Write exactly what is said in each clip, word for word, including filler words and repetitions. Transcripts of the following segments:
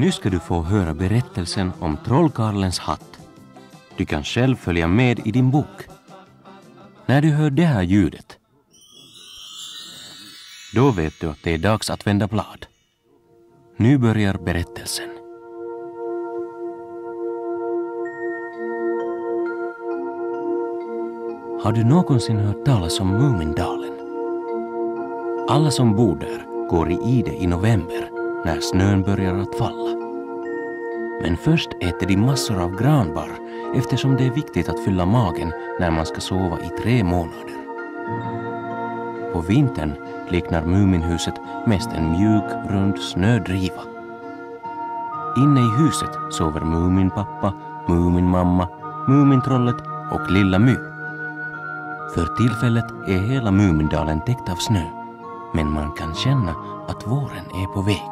Nu ska du få höra berättelsen om Trollkarlens hatt. Du kan själv följa med i din bok. När du hör det här ljudet, då vet du att det är dags att vända blad. Nu börjar berättelsen. Har du någonsin hört talas om Mumindalen? Alla som bor där går i ide i november när snön börjar att falla. Men först äter de massor av granbar eftersom det är viktigt att fylla magen när man ska sova i tre månader. På vintern liknar Muminhuset mest en mjuk, rund snödriva. Inne i huset sover Muminpappa, Muminmamma, Mumintrollet och Lilla My. För tillfället är hela Mumindalen täckt av snö, men man kan känna att våren är på väg.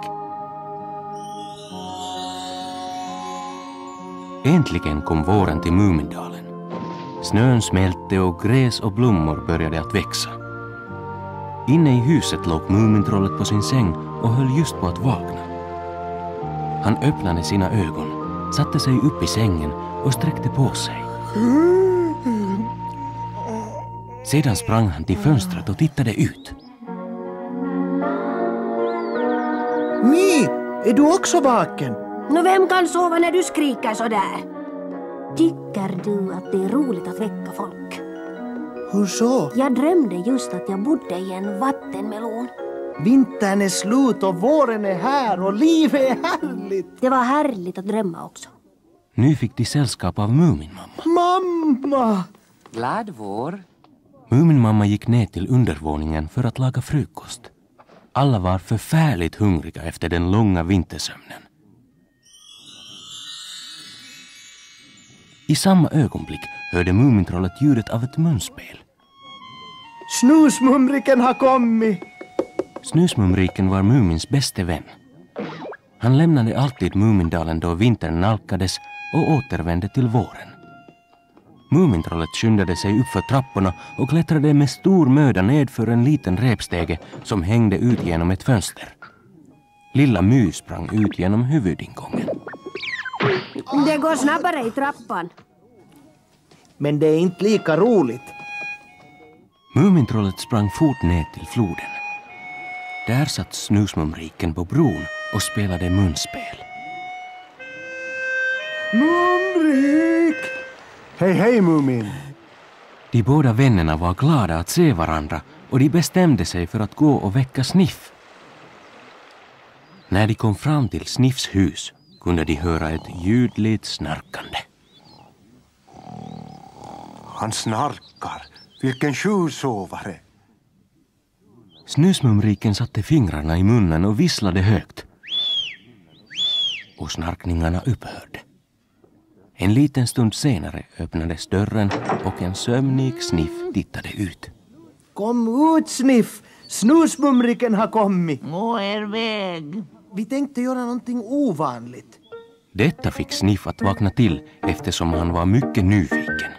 Äntligen kom våren till Mumindalen. Snön smälte och gräs och blommor började att växa. Inne i huset låg Mumintrollet på sin säng och höll just på att vakna. Han öppnade sina ögon, satte sig upp i sängen och sträckte på sig. Sedan sprang han till fönstret och tittade ut. My, är du också vaken? Nå, vem kan sova när du skriker så där? Tycker du att det är roligt att väcka folk? Hur så? Jag drömde just att jag bodde i en vattenmelon. Vintern är slut och våren är här och livet är härligt. Det var härligt att drömma också. Nu fick de sällskap av Muminmamma. Mamma! Glad vår. Muminmamma gick ner till undervåningen för att laga frukost. Alla var förfärligt hungriga efter den långa vintersömnen. I samma ögonblick hörde Mumintrollet ljudet av ett munspel. Snusmumriken har kommit! Snusmumriken var Mumins bäste vän. Han lämnade alltid Mumindalen då vintern nalkades och återvände till våren. Mumintrollet skyndade sig upp för trapporna och klättrade med stor möda ned för en liten repstege som hängde ut genom ett fönster. Lilla My sprang ut genom huvudingången. Det går snabbare i trappan. Men det är inte lika roligt. Mumintrollet sprang fort ner till floden. Där satt Snusmumriken på bron och spelade munspel. Mumrik! Hej, hej Mumin! De båda vännerna var glada att se varandra och de bestämde sig för att gå och väcka Sniff. När de kom fram till Sniffs hus kunde de höra ett ljudligt snarkande. Han snarkar. Vilken tjuvsovare! Snusmumriken satte fingrarna i munnen och visslade högt. Och snarkningarna upphörde. En liten stund senare öppnades dörren och en sömnig Sniff tittade ut. Kom ut, Sniff! Snusmumriken har kommit! Gå er väg. Vi tänkte göra någonting ovanligt. Detta fick Sniff att vakna till eftersom han var mycket nyfiken.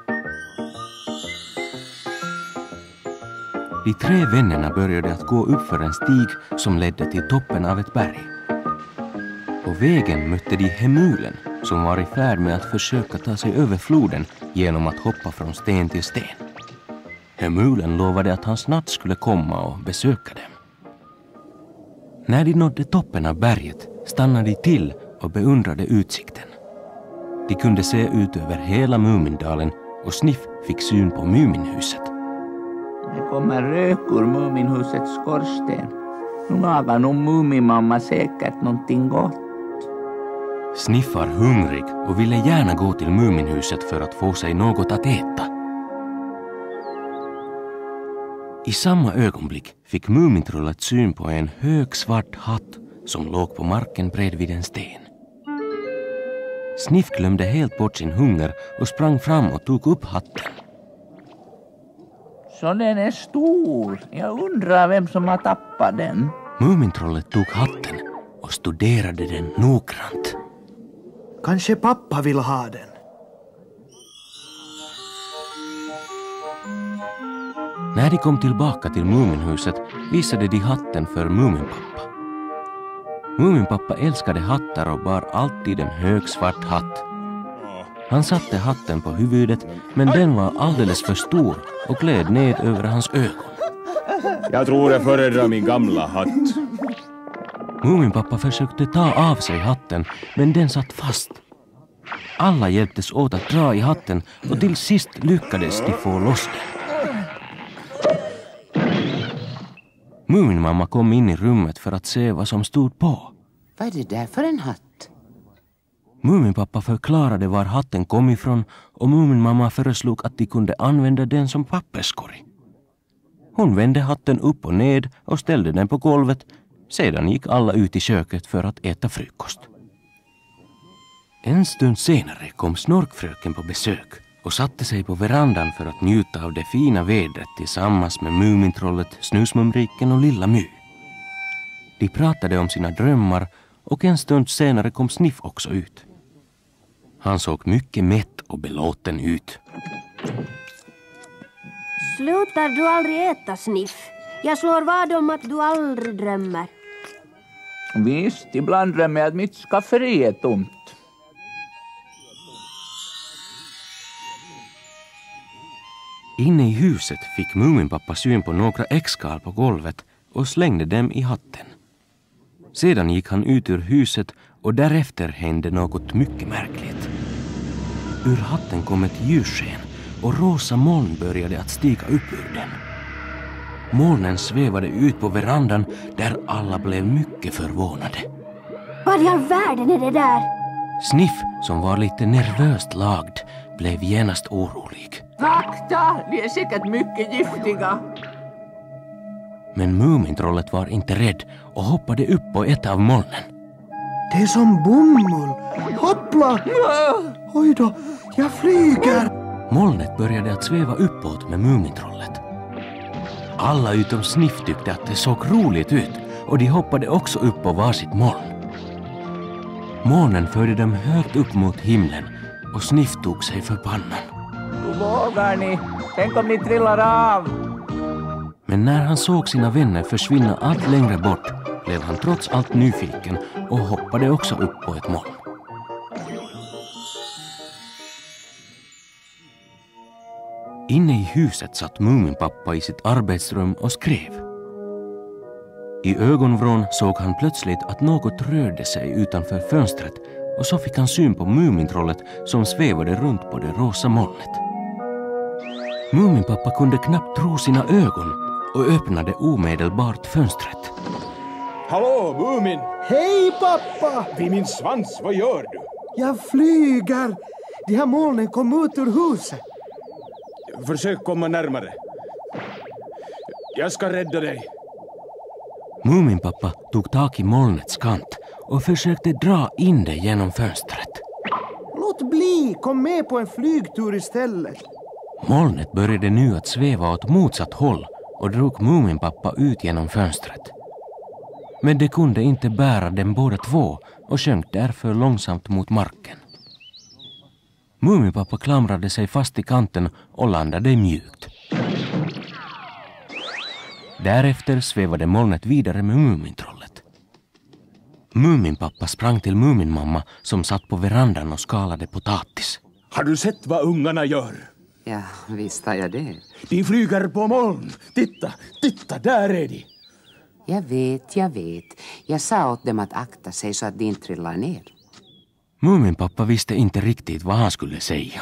De tre vännerna började att gå upp för en stig som ledde till toppen av ett berg. På vägen mötte de Hemulen som var i färd med att försöka ta sig över floden genom att hoppa från sten till sten. Hemulen lovade att han snart skulle komma och besöka dem. När de nådde toppen av berget stannade de till och beundrade utsikten. De kunde se ut över hela Mumindalen och Sniff fick syn på Muminhuset. Det kommer rök ur Muminhusets skorsten. Nu lagar nog Mumimamma säkert någonting gott. Sniff var hungrig och ville gärna gå till Muminhuset för att få sig något att äta. I samma ögonblick fick Mumintrollet syn på en hög svart hatt som låg på marken bredvid en sten. Sniff glömde helt bort sin hunger och sprang fram och tog upp hatten. Så den är stor. Jag undrar vem som har tappat den. Mumintrollet tog hatten och studerade den noggrant. Kanske pappa vill ha den. När de kom tillbaka till Muminhuset visade de hatten för Muminpappa. Muminpappa älskade hattar och bar alltid en hög svart hatt. Han satte hatten på huvudet, men den var alldeles för stor och gled ned över hans ögon. Jag tror jag föredrar min gamla hatt. Muminpappa försökte ta av sig hatten, men den satt fast. Alla hjälptes åt att dra i hatten och till sist lyckades de få loss den. Muminmamma kom in i rummet för att se vad som stod på. Vad är det där för en hatt? Muminpappa förklarade var hatten kom ifrån och Muminmamma föreslog att de kunde använda den som papperskorg. Hon vände hatten upp och ned och ställde den på golvet. Sedan gick alla ut i köket för att äta frukost. En stund senare kom Snorkfröken på besök och satte sig på verandan för att njuta av det fina vädret tillsammans med Mumintrollet, Snusmumriken och Lilla My. De pratade om sina drömmar och en stund senare kom Sniff också ut. Han såg mycket mätt och belåten ut. Slutar du aldrig äta, Sniff? Jag slår vad om att du aldrig drömmer. Visst, ibland drömmer jag att mitt skafferi är tomt. Inne i huset fick Muminpappa syn på några äggskal på golvet och slängde dem i hatten. Sedan gick han ut ur huset och därefter hände något mycket märkligt. Ur hatten kom ett ljussken och rosa moln började att stiga upp ur den. Molnen svävade ut på verandan där alla blev mycket förvånade. Vad i all världen är det där? Sniff, som var lite nervöst lagd, blev genast orolig. Akta, de är säkert mycket giftiga. Men Mumintrollet var inte rädd och hoppade upp på ett av molnen. Det är som bomull. Hoppla! Oj då, jag flyger! Molnet började att sväva uppåt med Mumintrollet. Alla utom Sniff tyckte att det såg roligt ut och de hoppade också upp på varsitt moln. Molnen förde dem högt upp mot himlen och Sniff tog sig för pannan. Då vågar ni. Tänk om ni trillar av. Men när han såg sina vänner försvinna allt längre bort blev han trots allt nyfiken och hoppade också upp på ett moln. Inne i huset satt Muminpappa i sitt arbetsrum och skrev. I ögonvrån såg han plötsligt att något rörde sig utanför fönstret och så fick han syn på Mumintrollet som svävade runt på det rosa molnet. Muminpappa kunde knappt tro sina ögon och öppnade omedelbart fönstret. Hallå, Mumin! Hej pappa! Vid min svans, vad gör du? Jag flyger! De här molnen kom ut ur huset. Försök komma närmare. Jag ska rädda dig. Muminpappa tog tag i molnets kant och försökte dra in det genom fönstret. Låt bli, kom med på en flygtur istället. Molnet började nu att sväva åt motsatt håll och drog Muminpappa ut genom fönstret. Men det kunde inte bära dem båda två och sjönk därför långsamt mot marken. Muminpappa klamrade sig fast i kanten och landade mjukt. Därefter svävade molnet vidare med Mumintrollet. Muminpappa sprang till Muminmamma som satt på verandan och skalade potatis. Har du sett vad ungarna gör? Ja, visst har jag det. De flyger på moln. Titta, titta, där är de. Jag vet, jag vet. Jag sa åt dem att akta sig så att de inte trillar ner. Muminpappa visste inte riktigt vad han skulle säga.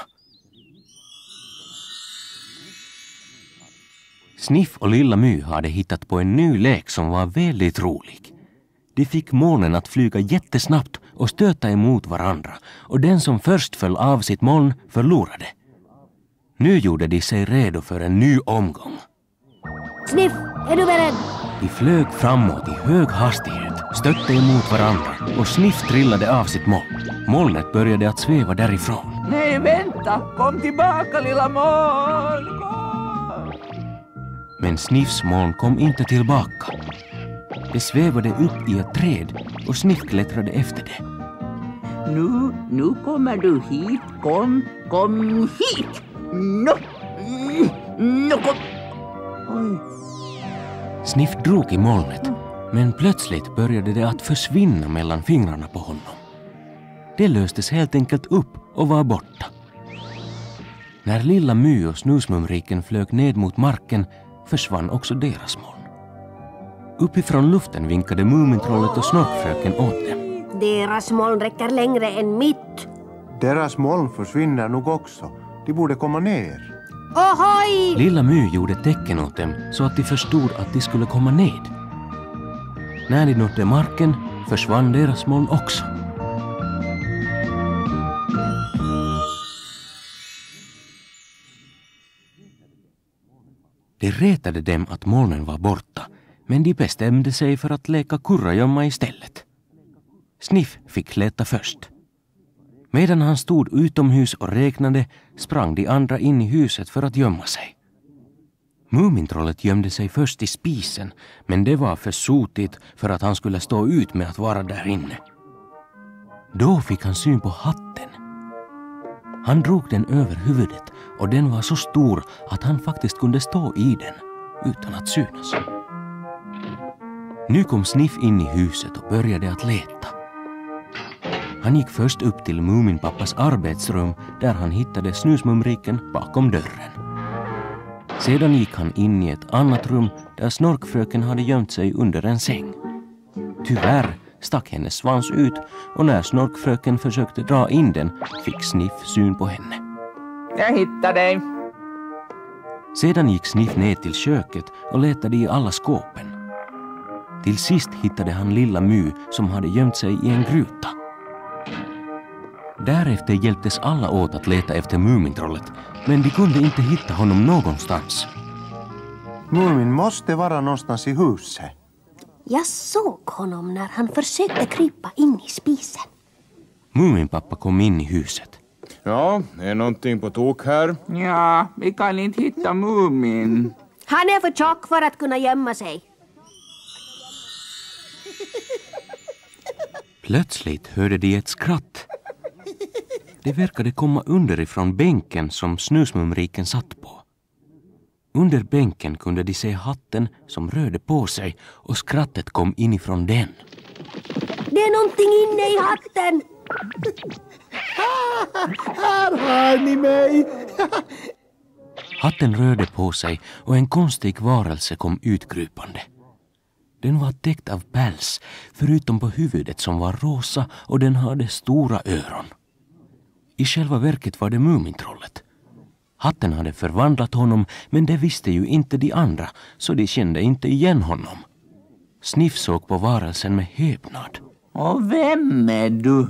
Sniff och Lilla My hade hittat på en ny lek som var väldigt rolig. De fick molnen att flyga jättesnabbt och stöta emot varandra och den som först föll av sitt moln förlorade. Nu gjorde de sig redo för en ny omgång. Sniff, är du beredd? De flög framåt i hög hastighet, stötte emot varandra och Sniff trillade av sitt moln. Molnet började att sväva därifrån. Nej, vänta! Kom tillbaka, lilla moln! Kom! Men Sniffs moln kom inte tillbaka. Det svävade upp i ett träd och Sniff klättrade efter det. Nu, nu kommer du hit. Kom, kom hit! Nu, nu kom! Oj. Sniff drog i molnet, Men plötsligt började det att försvinna mellan fingrarna på honom. Det löstes helt enkelt upp och var borta. När Lilla My och Snusmumriken flög ned mot marken försvann också deras moln. Uppifrån luften vinkade Mumintrollet och Snorkfröken åt dem. Deras moln räcker längre än mitt. Deras moln försvinner nog också. De borde komma ner. Ohoj! Lilla My gjorde tecken åt dem så att de förstod att de skulle komma ned. När de nådde marken försvann deras moln också. Det retade dem att molnen var borta, men de bestämde sig för att leka kurragömma istället. Sniff fick leta först. Medan han stod utomhus och räknade sprang de andra in i huset för att gömma sig. Mumintrollet gömde sig först i spisen, men det var för sotigt för att han skulle stå ut med att vara där inne. Då fick han syn på hatten. Han drog den över huvudet och den var så stor att han faktiskt kunde stå i den utan att synas. Nu kom Sniff in i huset och började att leta. Han gick först upp till Muminpappas arbetsrum där han hittade Snusmumriken bakom dörren. Sedan gick han in i ett annat rum där Snorkfröken hade gömt sig under en säng. Tyvärr stack hennes svans ut och när Snorkfröken försökte dra in den fick Sniff syn på henne. Jag hittar dig. Sedan gick Sniff ner till köket och letade i alla skåpen. Till sist hittade han Lilla My som hade gömt sig i en gruta. Därefter hjälptes alla åt att leta efter Mumintrollet, men de kunde inte hitta honom någonstans. Mumin måste vara någonstans i huset. Jag såg honom när han försökte krypa in i spisen. Muminpappa kom in i huset. Ja, är någonting på tok här? Ja, vi kan inte hitta Mumin. Han är för tjock för att kunna gömma sig. Plötsligt hörde de ett skratt. Det verkade komma underifrån bänken som Snusmumriken satt på. Under bänken kunde de se hatten som rörde på sig och skrattet kom inifrån den. Det är någonting inne i hatten. Här har ni mig! Hatten rörde på sig och en konstig varelse kom utkrypande. Den var täckt av päls, förutom på huvudet som var rosa och den hade stora öron. I själva verket var det Mumintrollet. Hatten hade förvandlat honom, men det visste ju inte de andra, så de kände inte igen honom. Sniff såg på varelsen med häpnad. Och vem är du?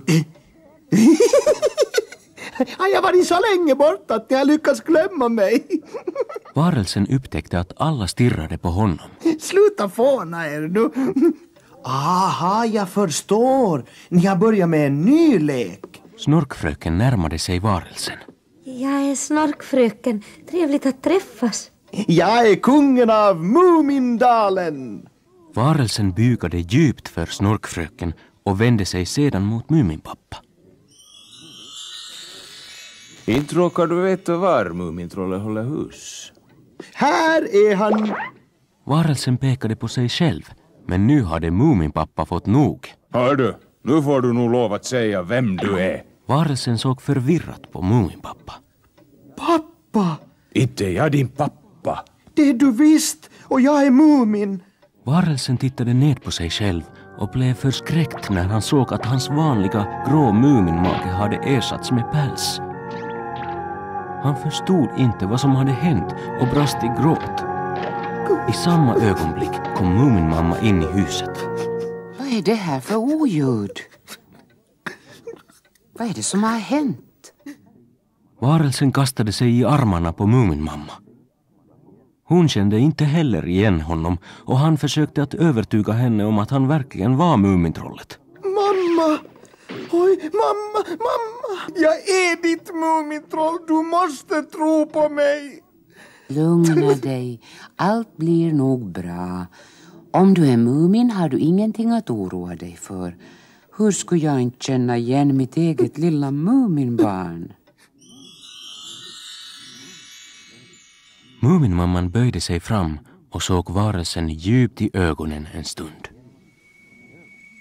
Jag har varit så länge borta att ni har lyckats glömma mig. Varelsen upptäckte att alla stirrade på honom. Sluta fåna er nu. Aha, jag förstår. Ni har börjat med en ny lek. Snorkfröken närmade sig varelsen. Jag är Snorkfröken. Trevligt att träffas. Jag är kungen av Mumindalen. Varelsen bugade djupt för Snorkfröken och vände sig sedan mot Muminpappa. Inte råkar du veta var Mumintrollet håller hus? Här är han. Varelsen pekade på sig själv, men nu hade Muminpappa fått nog. Hör du, nu får du nog lov att säga vem du är. Varelsen såg förvirrat på Muminpappa. Pappa! Inte jag din pappa. Det är du visst, och jag är Mumin. Varelsen tittade ned på sig själv och blev förskräckt när han såg att hans vanliga grå muminmage hade ersatts med päls. Han förstod inte vad som hade hänt och brast i gråt. I samma ögonblick kom Muminmamma in i huset. Vad är det här för oljud? Vad är det som har hänt? Varelsen kastade sig i armarna på Muminmamma. Hon kände inte heller igen honom och han försökte att övertyga henne om att han verkligen var Mumintrollet. Mamma! Oj, mamma, mamma! Jag är ditt Mumintroll, du måste tro på mig! Lugna dig, allt blir nog bra. Om du är Mumin har du ingenting att oroa dig för. Hur skulle jag inte känna igen mitt eget lilla Muminbarn? Muminmamman böjde sig fram och såg varelsen djupt i ögonen en stund.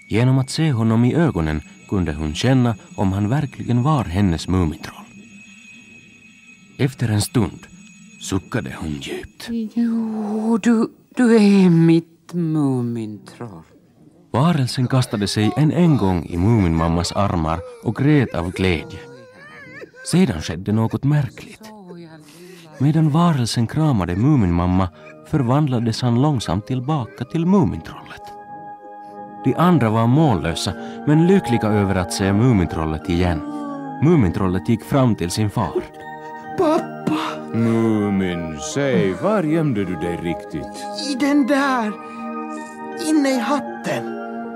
Genom att se honom i ögonen kunde hon känna om han verkligen var hennes Mumintroll. Efter en stund suckade hon djupt. Jo, du, du är mitt Mumintroll. Varelsen kastade sig en en gång i Muminmammas armar och grät av glädje. Sedan skedde något märkligt. Medan varelsen kramade Muminmamma förvandlades han långsamt tillbaka till Mumintrollet. De andra var mållösa men lyckliga över att se Mumintrollet igen. Mumintrollet gick fram till sin far. Pappa! Mumin, säg, var gömde du dig riktigt? I den där! Inne i hatten!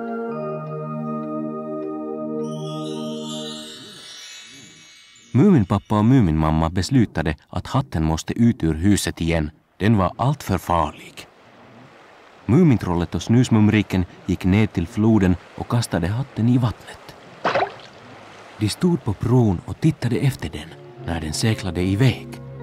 Muminpappa och Muminmamma beslutade att hatten måste ut ur huset igen. Den var allt för farlig. Mumintrollet och Snusmumriken gick ned till floden och kastade hatten i vattnet. De stod på bron och tittade efter den när den seglade iväg.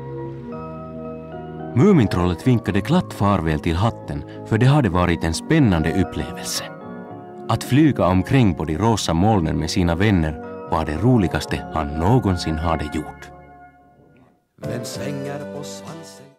Mumintrollet vinkade glatt farväl till hatten för det hade varit en spännande upplevelse. Att flyga omkring på de rosa molnen med sina vänner var det roligaste han någonsin hade gjort. Vem svänger på svansen?